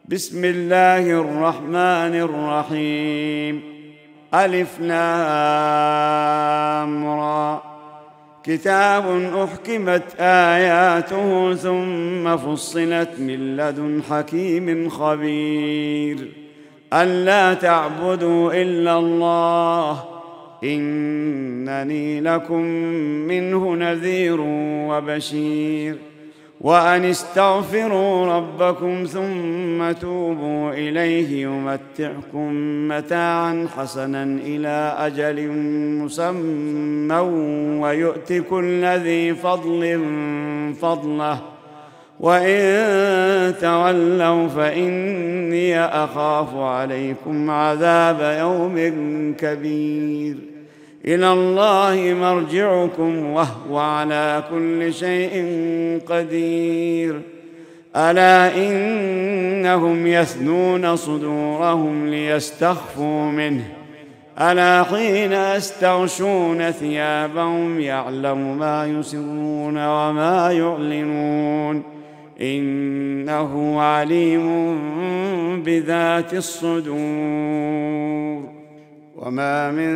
بسم الله الرحمن الرحيم. ألف لام را. كتاب أحكمت آياته ثم فصلت من لدن حكيم خبير. ألا تعبدوا إلا الله إنني لكم منه نذير وبشير. وأن استغفروا ربكم ثم توبوا إليه يمتعكم متاعا حسنا إلى أجل مسمى ويؤت كل ذي فضل فضله وإن تولوا فإني أخاف عليكم عذاب يوم كبير. إلى الله مرجعكم وهو على كل شيء قدير. ألا إنهم يثنون صدورهم ليستخفوا منه ألا حين يستغشون ثيابهم يعلم ما يسرون وما يعلنون إنه عليم بذات الصدور. وما من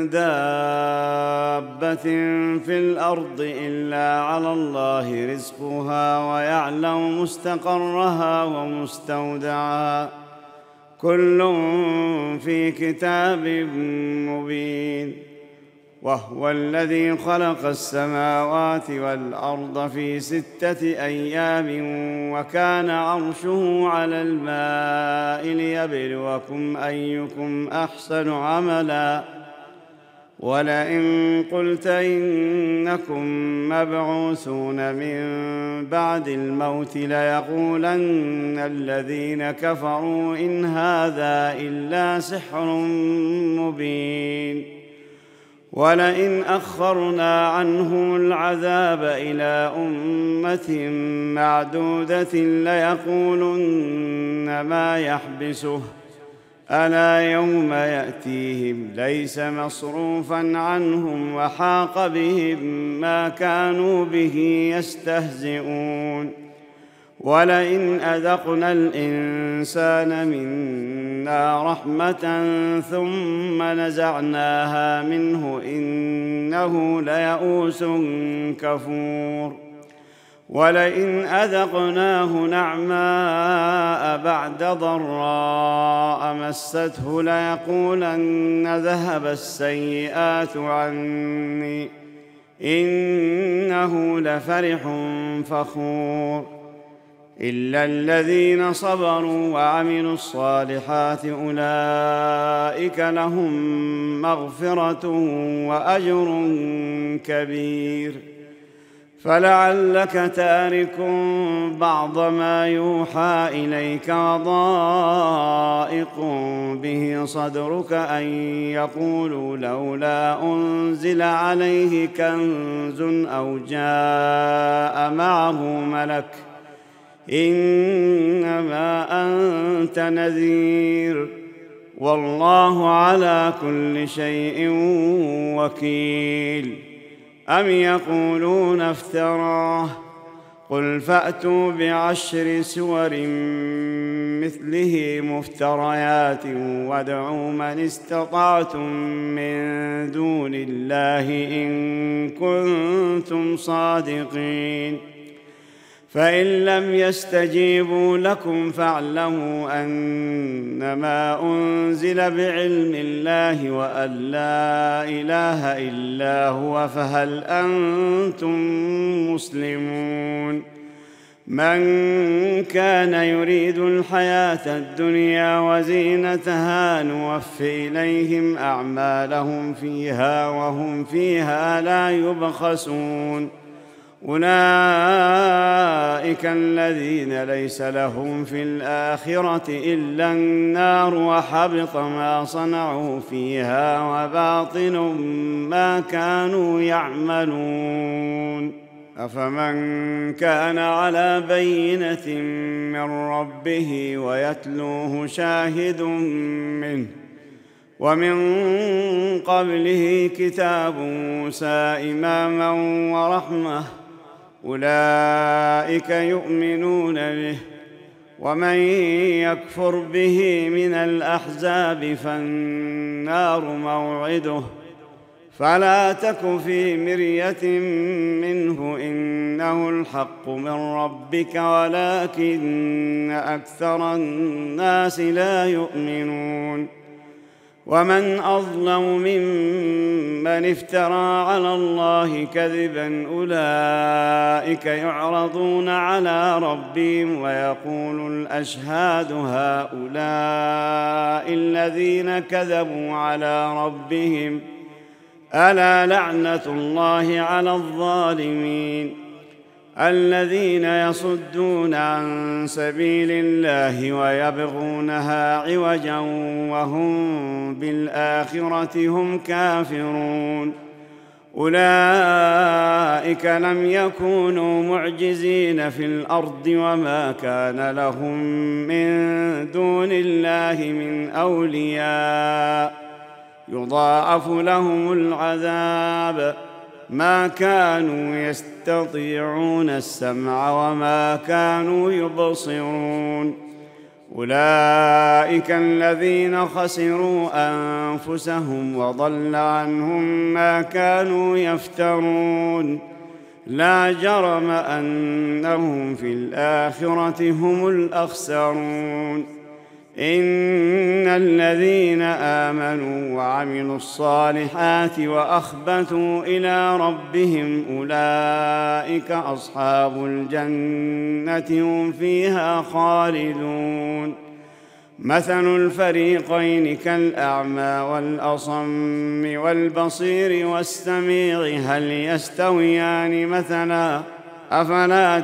دابة في الأرض إلا على الله رزقها ويعلم مستقرها ومستودعها كل في كتاب مبين. وهو الذي خلق السماوات والأرض في 6 أيام وكان عرشه على الماء ليبلوكم أيكم أحسن عملا. ولئن قلت إنكم مبعوثون من بعد الموت ليقولن الذين كفروا إن هذا إلا سحر مبين. ولئن أخرنا عنهم العذاب إلى أمة معدودة ليقولن ما يحبسه ألا يوم يأتيهم ليس مصروفا عنهم وحاق بهم ما كانوا به يستهزئون. ولئن أذقنا الإنسان منا رحمة ثم نزعناها منه إنه ليئوس كفور. ولئن أذقناه نعماء بعد ضراء مسته ليقولن ذهب السيئات عني إنه لفرح فخور. إلا الذين صبروا وعملوا الصالحات أولئك لهم مغفرة وأجر كبير. فلعلك تارك بعض ما يوحى إليك وضائق به صدرك أن يقولوا لولا أنزل عليه كنز أو جاء معه ملك إنما أنت نذير والله على كل شيء وكيل. أم يقولون افتراه قل فأتوا ب10 سور مثله مفتريات وادعوا من استطعتم من دون الله إن كنتم صادقين. فإن لم يستجيبوا لكم فاعلموا أنما أنزل بعلم الله وأن لا إله إلا هو فهل أنتم مسلمون. من كان يريد الحياة الدنيا وزينتها نوف إليهم أعمالهم فيها وهم فيها لا يبخسون. أولئك الذين ليس لهم في الآخرة إلا النار وحبط ما صنعوا فيها وباطل ما كانوا يعملون. أفمن كان على بينة من ربه ويتلوه شاهد منه ومن قبله كتاب موسى إماما ورحمة أولئك يؤمنون به ومن يكفر به من الأحزاب فالنار موعده فلا تك في مرية منه إنه الحق من ربك ولكن أكثر الناس لا يؤمنون ومن أظلم ممن افترى على الله كذبا أولئك يعرضون على ربهم ويقول الأشهاد هؤلاء الذين كذبوا على ربهم ألا لعنة الله على الظالمين الذين يصدون عن سبيل الله ويبغونها عوجا وهم بالآخرة هم كافرون أولئك لم يكونوا معجزين في الأرض وما كان لهم من دون الله من أولياء يضاعف لهم العذاب ما كانوا يستطيعون السمع وما كانوا يبصرون أولئك الذين خسروا أنفسهم وضل عنهم ما كانوا يفترون لا جرم أنهم في الآخرة هم الأخسرون إن الذين آمنوا وعملوا الصالحات وأخبتوا إلى ربهم أولئك أصحاب الجنة هم فيها خالدون مثل الفريقين كالأعمى والأصم والبصير والسميع هل يستويان مثلا أفلا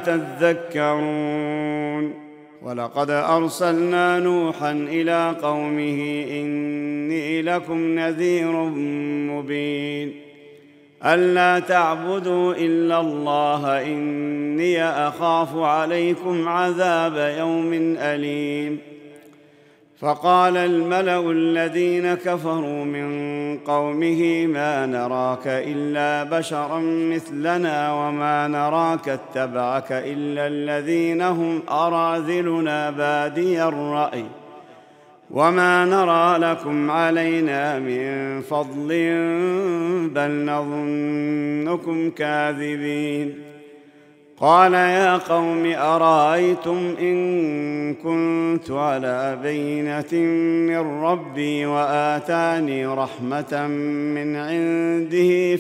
تذكرون ولقد أرسلنا نوحا إلى قومه إني لكم نذير مبين ألا تعبدوا إلا الله إني أخاف عليكم عذاب يوم أليم فقال الملأ الذين كفروا من قومه ما نراك إلا بشرا مثلنا وما نراك اتبعك إلا الذين هم أراذلنا بادي الرأي وما نرى لكم علينا من فضل بل نظنكم كاذبين قال يا قوم أرأيتم إن كنت على بينة من ربي وآتاني رحمة من عنده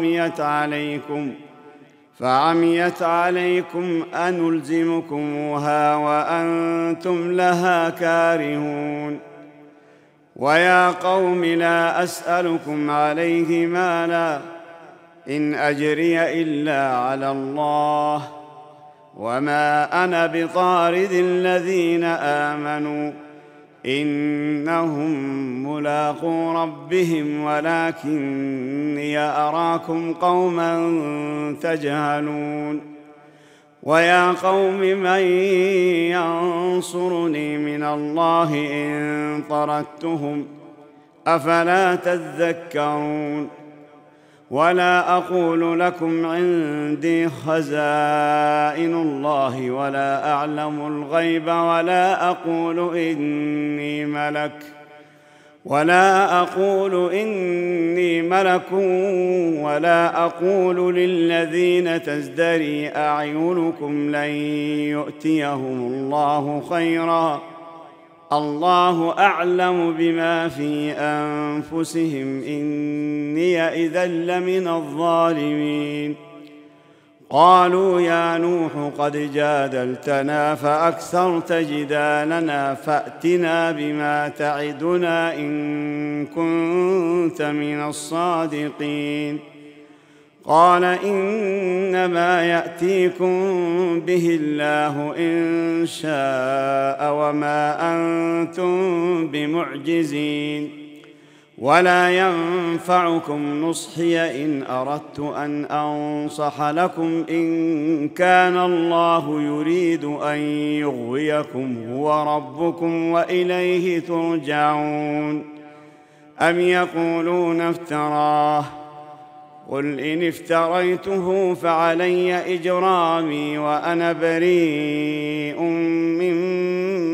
فعميت عليكم أنلزمكموها وأنتم لها كارهون ويا قوم لا أسألكم عليه مالا إن أجري إلا على الله وما أنا بطارد الذين آمنوا إنهم ملاقو ربهم ولكني أراكم قوما تجهلون ويا قوم من ينصرني من الله إن طردتهم أفلا تذكرون ولا أقول لكم عندي خزائن الله ولا أعلم الغيب ولا أقول إني ملك ولا أقول للذين تزدري أعينكم لن يؤتيهم الله خيرا الله أعلم بما في أنفسهم إني إذا لمن الظالمين قالوا يا نوح قد جادلتنا فأكثرت جدالنا فأتنا بما تعدنا إن كنت من الصادقين قال إنما يأتيكم به الله إن شاء وما أنتم بمعجزين ولا ينفعكم نصحي إن أردت أن أنصح لكم إن كان الله يريد أن يغويكم هو ربكم وإليه ترجعون أم يقولون افتراه قل إن افتريته فعلي إجرامي وأنا بريء مما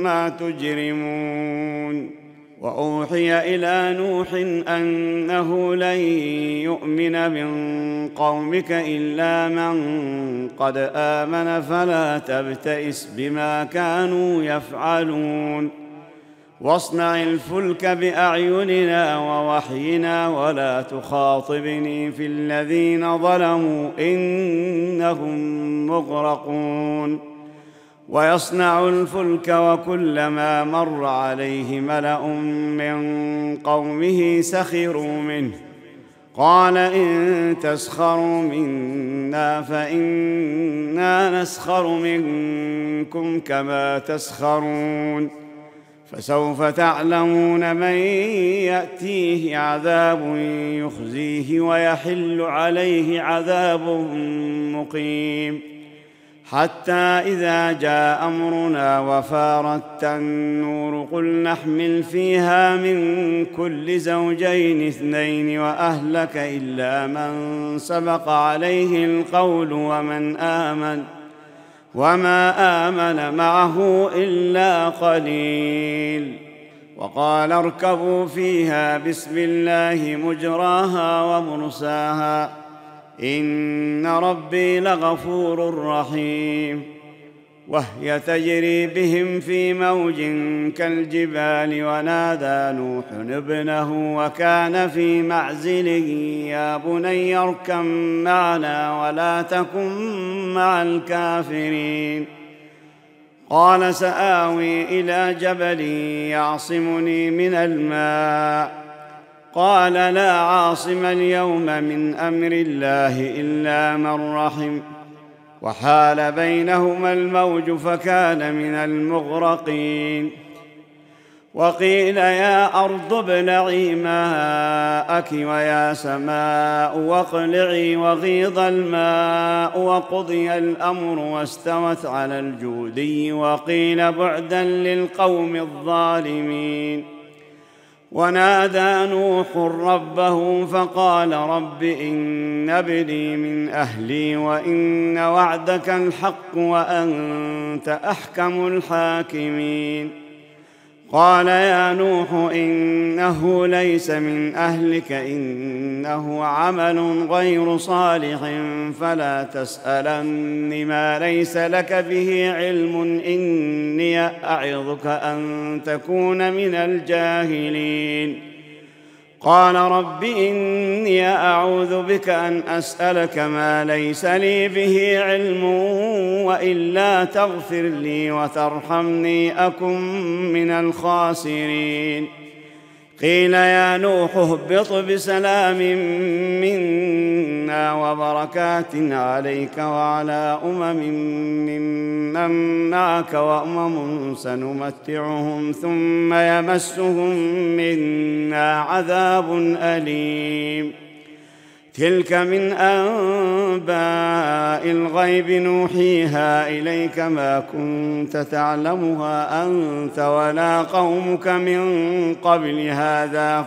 ما تجرمون. وأوحي إلى نوح أنه لن يؤمن من قومك إلا من قد آمن فلا تبتئس بما كانوا يفعلون. واصنع الفلك بأعيننا ووحينا ولا تخاطبني في الذين ظلموا إنهم مغرقون. ويصنع الفلك وكلما مر عليه ملأ من قومه سخروا منه قال إن تسخروا منا فإنا نسخر منكم كما تسخرون. فسوف تعلمون من يأتيه عذاب يخزيه ويحل عليه عذاب مقيم. حتى إذا جاء أمرنا وفارت النور قل نحمل فيها من كل زوجين اثنين وأهلك إلا من سبق عليه القول وما آمن معه إلا قليل. وقال اركبوا فيها بسم الله مجراها ومرساها إن ربي لغفور رحيم. وهي تجري بهم في موج كالجبال ونادى نوح ابنه وكان في معزل يا بني اركب معنا ولا تكن مع الكافرين. قال سآوي إلى جبل يعصمني من الماء قال لا عاصم اليوم من أمر الله إلا من رحم. وحال بينهما الموج فكان من المغرقين. وقيل يا أرض ابلعي ماءك ويا سماء واقلعي وغيض الماء وقضي الأمر واستوت على الجودي وقيل بعدا للقوم الظالمين. ونادى نوح ربه فقال رب إن ابني من أهلي وإن وعدك الحق وأنت أحكم الحاكمين. قال يا نوح إنه ليس من أهلك إنه عمل غير صالح فلا تسألني ما ليس لك به علم إني أعظك أن تكون من الجاهلين. قال رب إني أعوذ بك أن أسألك ما ليس لي به علم وإلا تغفر لي وترحمني أكن من الخاسرين. قيل يا نوح اهبط بسلام منا وبركات عليك وعلى ممن معك وأمم سنمتعهم ثم يمسهم منا عذاب أليم. تلك من أنباء الغيب نوحيها إليك ما كنت تعلمها أنت ولا قومك من قبل هذا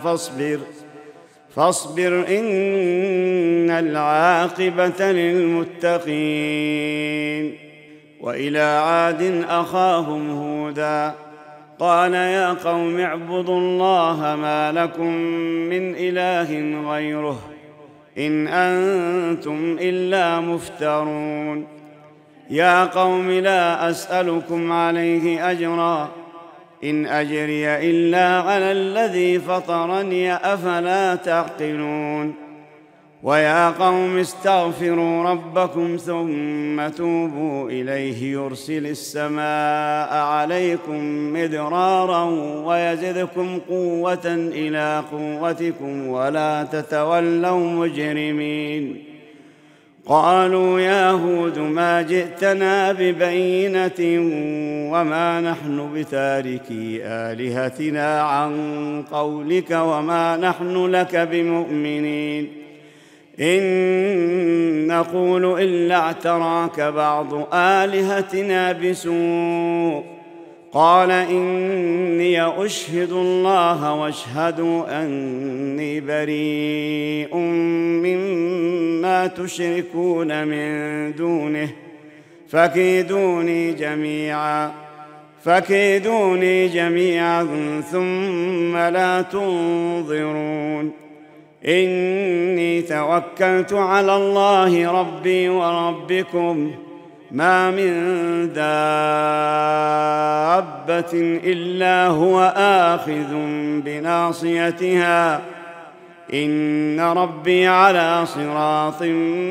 فاصبر إن العاقبة للمتقين. وإلى عاد أخاهم هودا قال يا قوم اعبدوا الله ما لكم من إله غيره إن أنتم إلا مفترون. يا قوم لا أسألكم عليه أجرا إن أجري إلا على الذي فطرني أفلا تعقلون. ويا قوم استغفروا ربكم ثم توبوا إليه يرسل السماء عليكم مدرارا ويزدكم قوة إلى قوتكم ولا تتولوا مجرمين. قالوا يا هود ما جئتنا ببينة وما نحن بتاركي آلهتنا عن قولك وما نحن لك بمؤمنين إن نقول إلا اعتراك بعض آلهتنا بسوء. قال إني أشهد الله واشهدوا أني بريء مما تشركون من دونه فكيدوني جميعا فكيدوني جميعا ثم لا تنظرون إني توكلت على الله ربي وربكم ما من دابة إلا هو آخذ بناصيتها إن ربي على صراط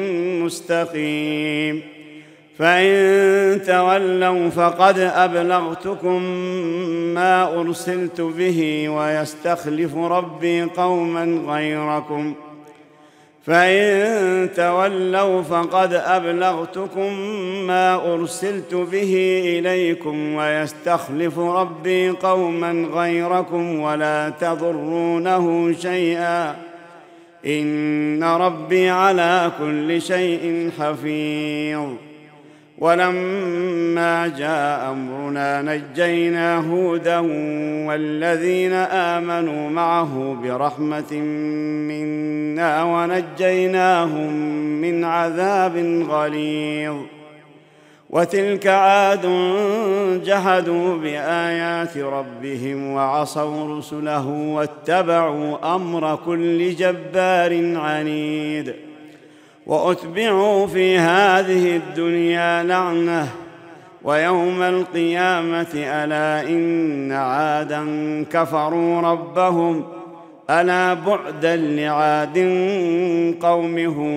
مستقيم فإن تولوا فقد أبلغتكم ما أرسلت به ويستخلف ربي قوما غيركم ويستخلف ربي قوما غيركم ولا تضرونه شيئا إن ربي على كل شيء حفيظ ولما جاء أمرنا نجينا هودا والذين آمنوا معه برحمة منا ونجيناهم من عذاب غليظ وتلك عاد جحدوا بآيات ربهم وعصوا رسله واتبعوا أمر كل جبار عنيد وأتبعوا في هذه الدنيا لعنة ويوم القيامة ألا إن عادا كفروا ربهم ألا بعدا لعاد قوم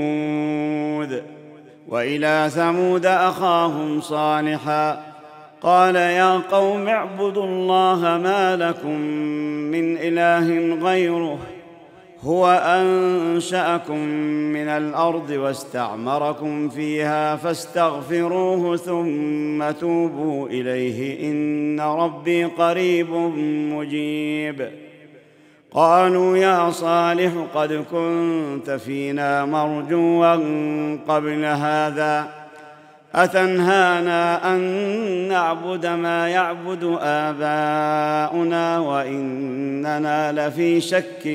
هود وإلى ثمود أخاهم صالحا قال يا قوم اعبدوا الله ما لكم من إله غيره هو أنشأكم من الأرض واستعمركم فيها فاستغفروه ثم توبوا إليه إن ربي قريب مجيب قالوا يا صالح قد كنت فينا مرجوا قبل هذا أتنهانا أن نعبد ما يعبد آباؤنا وإننا لفي شك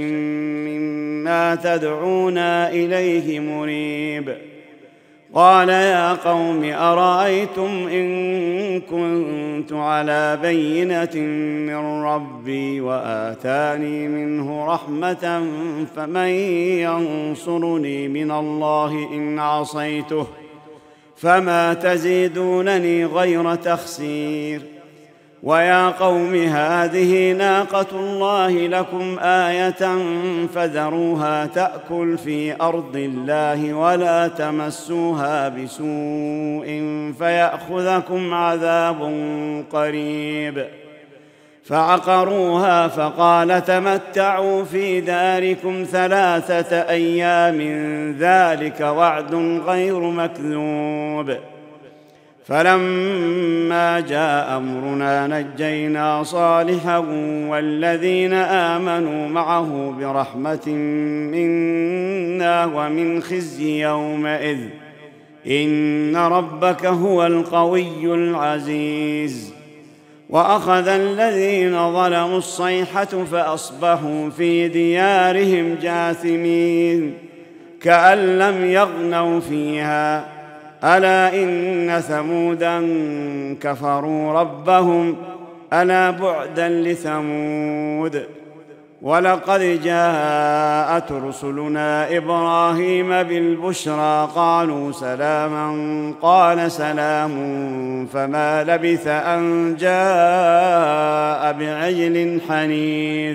مما تدعونا إليه مريب قال يا قوم أرأيتم إن كنت على بينة من ربي وآتاني منه رحمة فمن ينصرني من الله إن عصيته فما تزيدونني غير تخسير ويا قوم هذه ناقة الله لكم آية فذروها تأكل في أرض الله ولا تمسوها بسوء فيأخذكم عذاب قريب فعقروها فقال تمتعوا في داركم 3 أيام ذلك وعد غير مكذوب فلما جاء أمرنا نجينا صالحا والذين آمنوا معه برحمة منا ومن خزي يومئذ إن ربك هو القوي العزيز وأخذ الذين ظلموا الصيحة فأصبحوا في ديارهم جاثمين كأن لم يغنوا فيها ألا إن ثمودا كفروا ربهم ألا بعدا لثمود ولقد جاءت رسلنا إبراهيم بالبشرى قالوا سلاما قال سلام فما لبث أن جاء بعجل حنيذ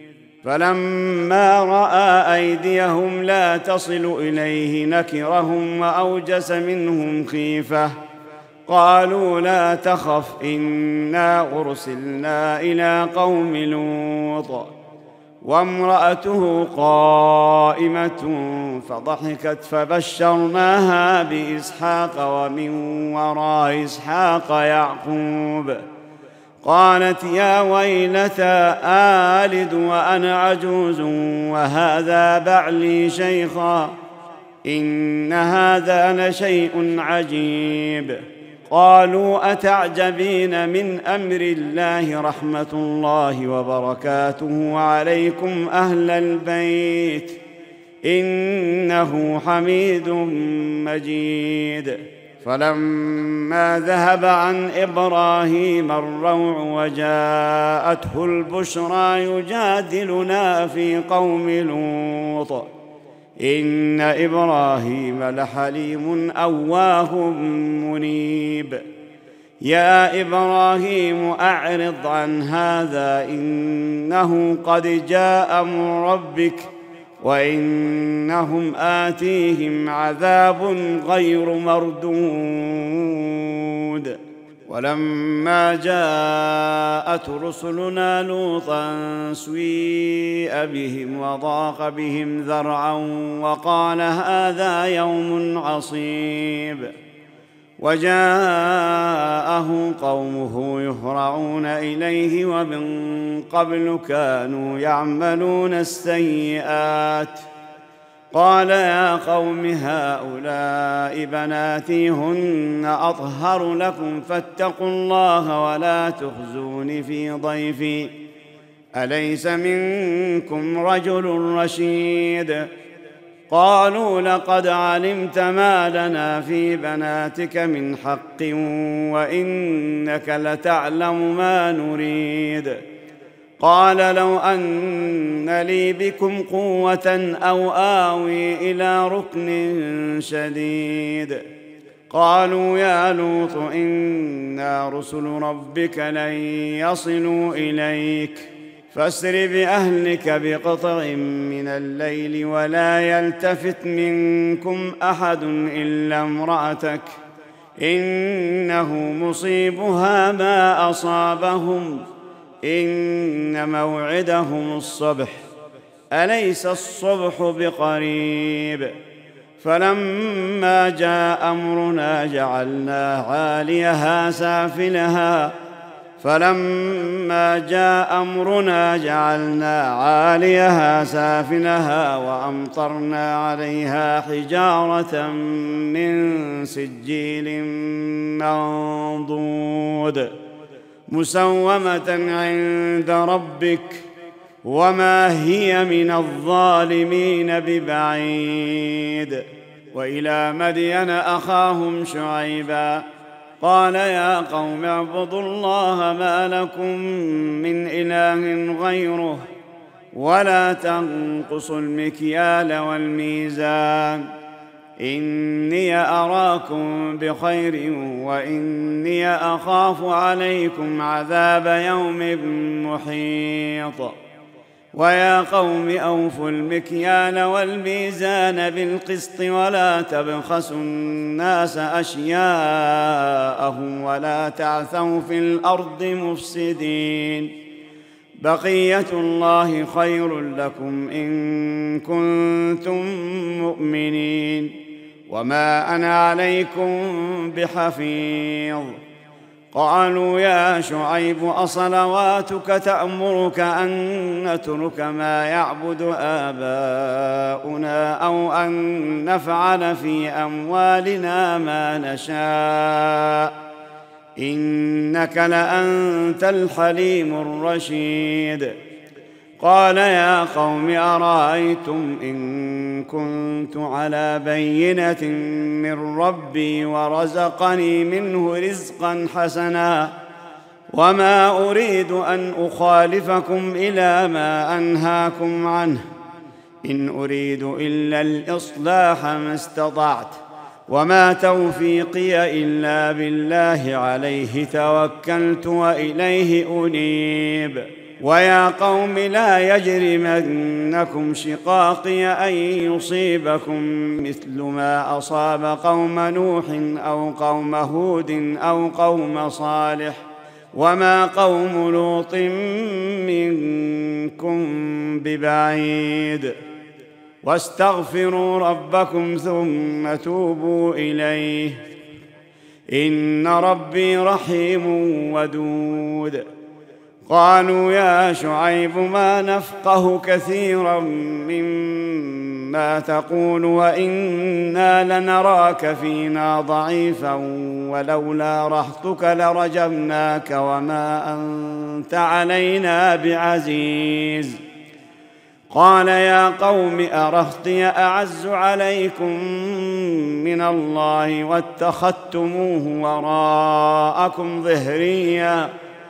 فلما رأى أيديهم لا تصل إليه نكرهم وأوجس منهم خيفة قالوا لا تخف إنا أرسلنا إلى قوم لوط وامرأته قائمة فضحكت فبشرناها بإسحاق ومن وراء إسحاق يعقوب قالت يا ويلتى آلد وأنا عجوز وهذا بعلي شيخا إن هذا لشيء عجيب قالوا أتعجبين من أمر الله رحمة الله وبركاته عليكم أهل البيت إنه حميد مجيد فلما ذهب عن إبراهيم الروع وجاءته البشرى يجادلنا في قوم لوط إن إبراهيم لحليم أواه منيب يا إبراهيم أعرض عن هذا إنه قد جاء أمر ربك وإنهم آتيهم عذاب غير مردود ولما جاءت رسلنا لوطا سيء بهم وضاق بهم ذرعا وقال هذا يوم عصيب وجاءه قومه يهرعون إليه ومن قبل كانوا يعملون السيئات قال يا قوم هؤلاء بناتي هن أطهر لكم فاتقوا الله ولا تخزون في ضيفي أليس منكم رجل رشيد قالوا لقد علمت ما لنا في بناتك من حق وإنك لتعلم ما نريد قال لو أن لي بكم قوة أو آوي إلى ركن شديد قالوا يا لوط إنا رسل ربك لن يصلوا إليك فاسر بأهلك بقطع من الليل ولا يلتفت منكم أحد إلا امرأتك إنه مصيبها ما أصابهم إن موعدهم الصبح أليس الصبح بقريب فلما جاء أمرنا جعلنا عاليها سافلها وأمطرنا عليها حجارة من سجيل منضود مسومة عند ربك وما هي من الظالمين ببعيد وإلى مدين أخاهم شعيبا قال يا قوم اعبدوا الله ما لكم من إله غيره ولا تنقصوا المكيال والميزان إني أراكم بخير وإني أخاف عليكم عذاب يوم محيط ويا قوم أوفوا المكيال والميزان بالقسط ولا تبخسوا الناس أشياءهم ولا تعثوا في الأرض مفسدين بقية الله خير لكم إن كنتم مؤمنين وما أنا عليكم بحفيظ قالوا يا شعيب أصلواتك تأمرك أن نترك ما يعبد آباؤنا أو أن نفعل في أموالنا ما نشاء إنك لأنت الحليم الرشيد قال يا قوم أرأيتم إن كنت على بينة من ربي ورزقني منه رزقا حسنا وما أريد أن أخالفكم إلى ما أنهاكم عنه إن أريد إلا الإصلاح ما استطعت وما توفيقي إلا بالله عليه توكلت وإليه أنيب ويا قوم لا يجرمنكم شقاقي أن يصيبكم مثل ما أصاب قوم نوح أو قوم هود أو قوم صالح وما قوم لوط منكم ببعيد واستغفروا ربكم ثم توبوا إليه إن ربي رحيم ودود قالوا يا شعيب ما نفقه كثيرا مما تقول وإنا لنراك فينا ضعيفا ولولا رهطك لرجمناك وما أنت علينا بعزيز قال يا قوم أرهطي أعز عليكم من الله واتخذتموه وراءكم ظهريا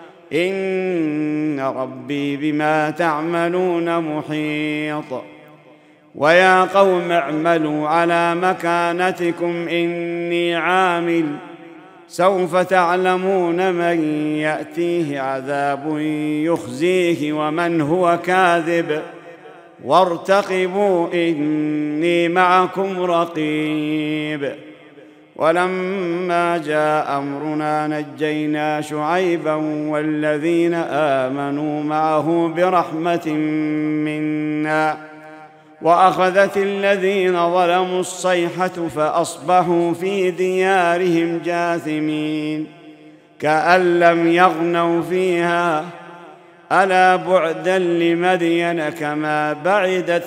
إن ربي بما تعملون محيط ويا قوم اعملوا على مكانتكم إني عامل سوف تعلمون من يأتيه عذاب يخزيه ومن هو كاذب وارتقبوا إني معكم رقيب ولما جاء أمرنا نجينا شعيبا والذين آمنوا معه برحمة منا وأخذت الذين ظلموا الصيحة فأصبحوا في ديارهم جاثمين كأن لم يغنوا فيها ألا بعدا لمدين كما بعدت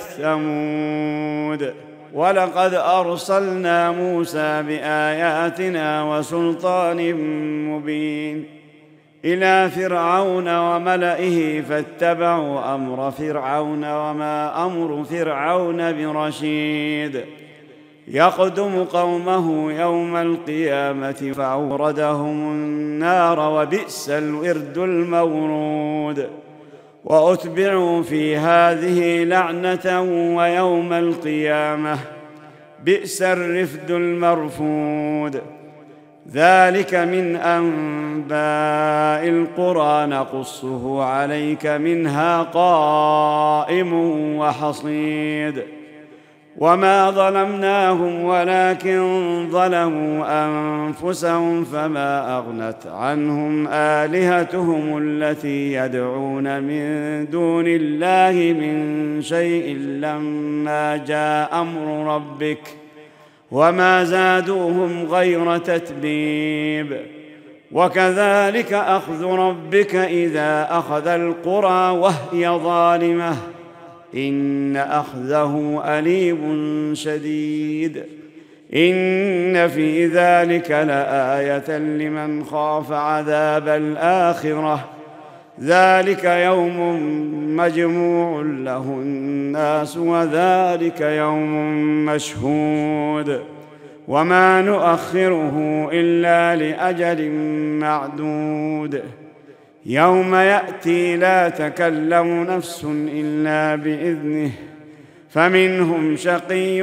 ثمود ولقد أرسلنا موسى بآياتنا وسلطان مبين إلى فرعون وملئه فاتبعوا أمر فرعون وما أمر فرعون برشيد يقدم قومه يوم القيامة فأوردهم النار وبئس الورد المورود وأتبعوا في هذه لعنة ويوم القيامة بئس الرفد المرفود ذلك من أنباء القرى نقصه عليك منها قائم وحصيد وما ظلمناهم ولكن ظلموا أنفسهم فما أغنت عنهم آلهتهم التي يدعون من دون الله من شيء لما جاء أمر ربك وما زادوهم غير تتبيب وكذلك أخذ ربك إذا أخذ القرى وهي ظالمة إن أخذه أليم شديد إن في ذلك لآية لمن خاف عذاب الآخرة ذلك يوم مجموع له الناس وذلك يوم مشهود وما نؤخره إلا لأجل معدود يوم يأتي لا تكلم نفس إلا بإذنه فمنهم شقي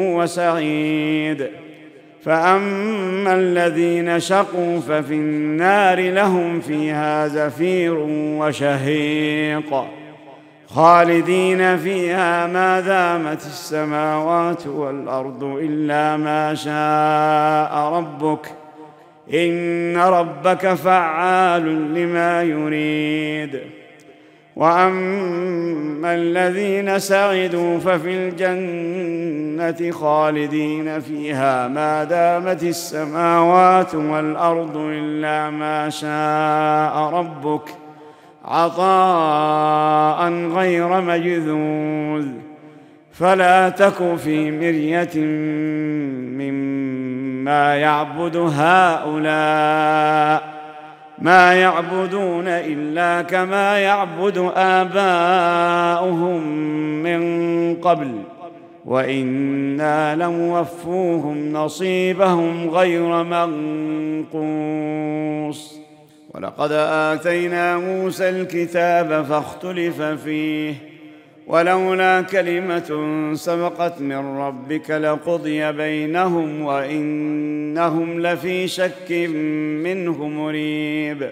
وسعيد فأما الذين شقوا ففي النار لهم فيها زفير وشهيق خالدين فيها ما دامت السماوات والأرض إلا ما شاء ربك إن ربك فعال لما يريد وأما الذين سعدوا ففي الجنة خالدين فيها ما دامت السماوات والأرض إلا ما شاء ربك عطاء غير مجذوذ فلا تك في مرية مما يعبد هؤلاء ما يعبدون إلا كما يعبد آباؤهم من قبل وإنا لموفوهم نصيبهم غير منقوص ولقد آتينا موسى الكتاب فاختلف فيه ولولا كلمة سبقت من ربك لقضي بينهم وإنهم لفي شك منه مريب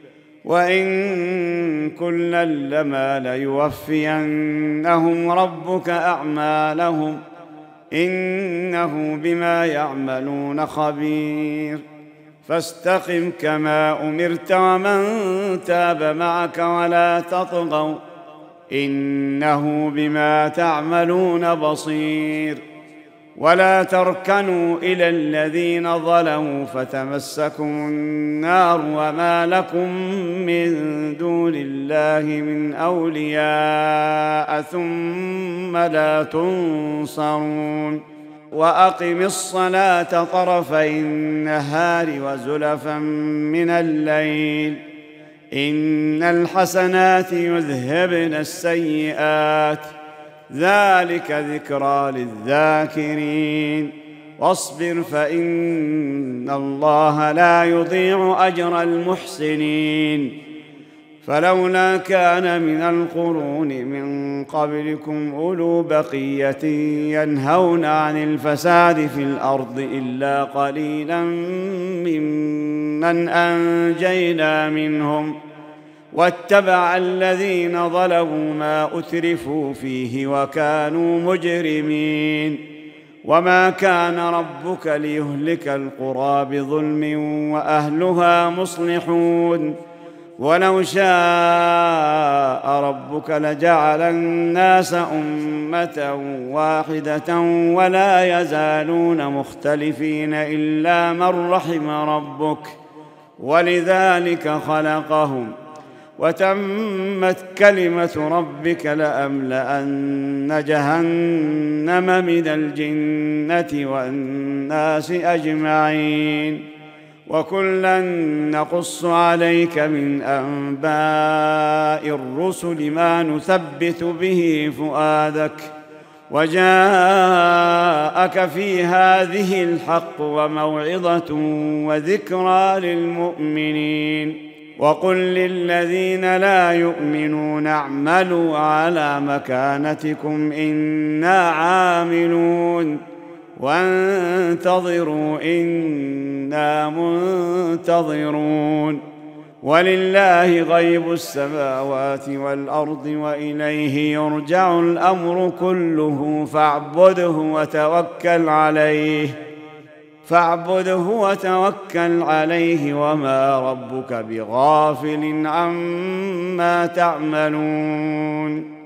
وإن كلا لما ليوفينهم ربك أعمالهم إنه بما يعملون خبير فاستقم كما أمرت ومن تاب معك ولا تطغوا إنه بما تعملون بصير ولا تركنوا إلى الذين ظلموا فتمسكم النار وما لكم من دون الله من أولياء ثم لا تنصرون وأقم الصلاة طرفي النهار وزلفا من الليل إن الحسنات يذهبن السيئات ذلك ذكرى للذاكرين. واصبر فإن الله لا يضيع أجر المحسنين. فلولا كان من القرون من قبلكم أولو بقية ينهون عن الفساد في الأرض إلا قليلا ممن أنجينا منهم واتبع الذين ظلموا ما أترفوا فيه وكانوا مجرمين. وما كان ربك ليهلك القرى بظلم وأهلها مصلحون. ولو شاء ربك لجعل الناس أمة واحدة ولا يزالون مختلفين إلا من رحم ربك ولذلك خلقهم وتمت كلمة ربك لأملأن جهنم من الجنة والناس أجمعين. وكلا نقص عليك من أنباء الرسل ما نثبت به فؤادك وجاءك في هذه الحق وموعظة وذكرى للمؤمنين. وقل للذين لا يؤمنون اعملوا على مكانتكم إنا عاملون وانتظروا إنا منتظرون. ولله غيب السماوات والأرض وإليه يرجع الأمر كله فاعبده وتوكل عليه وما ربك بغافل عما تعملون.